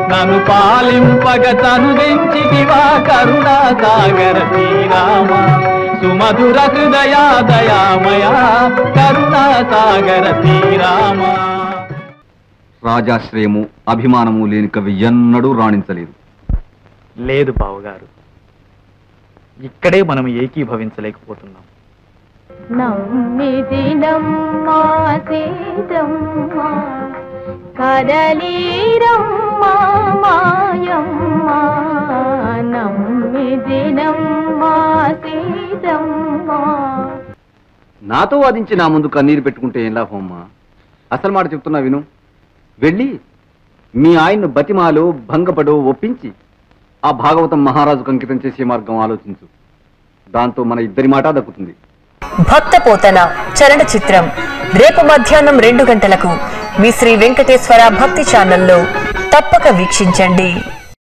నన్ను పాలింపగ తను దించితివా కరుణా సాగర శ్రీరామ సుమధుర హృదయా దయామయ కరుణా సాగర శ్రీరామ. రాజాశ్రయము అభిమానము లేని కవి ఎన్నడూ రాణించలేదు. లేదు బావగారు, ఇక్కడే మనం ఏకీభవించలేకపోతున్నాం. నమ్మిది నమ్మా సీతమ్మా కదలీరమ్మా మాయమ్మా నమ్మిది నమ్మా సీతమ్మా. నాతో వాదించి నా ముందు కన్నీరు పెట్టుకుంటే ఏం లాభమ్మా? అసలు మాట చెప్తున్నా విను. వెళ్ళి మీ ఆయన్ను బతిమాలో భంగపడో ఒప్పించి ఆ భాగవతం మహారాజుకు అంకితం చేసే మార్గం ఆలోచించు. దాంతో మన ఇద్దరి మాట దక్కుతుంది. భక్త పోతన చలన చిత్రం రేపు మధ్యాహ్నం 2 గంటలకు మీ శ్రీ వెంకటేశ్వర భక్తి ఛానల్లో తప్పక వీక్షించండి.